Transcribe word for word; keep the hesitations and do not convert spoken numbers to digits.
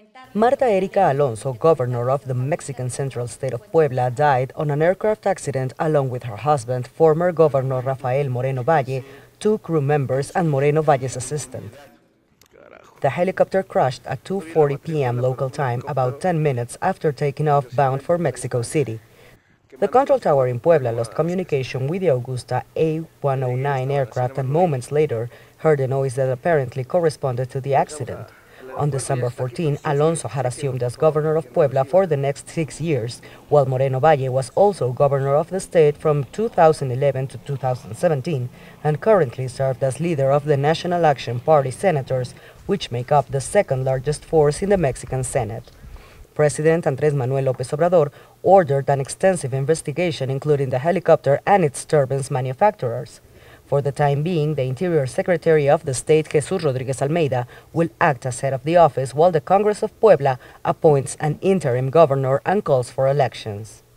Marta Erika Alonso, governor of the Mexican central state of Puebla, died on an aircraft accident along with her husband, former Governor Rafael Moreno Valle, two crew members, and Moreno Valle's assistant. The helicopter crashed at two forty p m local time, about ten minutes after taking off bound for Mexico City. The control tower in Puebla lost communication with the Augusta A one oh nine aircraft and moments later heard a noise that apparently corresponded to the accident. On December fourteenth, Alonso had assumed as governor of Puebla for the next six years, while Moreno Valle was also governor of the state from two thousand eleven to two thousand seventeen and currently served as leader of the National Action Party senators, which make up the second largest force in the Mexican Senate. President Andrés Manuel López Obrador ordered an extensive investigation, including the helicopter and its turbines manufacturers. For the time being, the Interior Secretary of the state, Jesús Rodríguez Almeida, will act as head of the office, while the Congress of Puebla appoints an interim governor and calls for elections.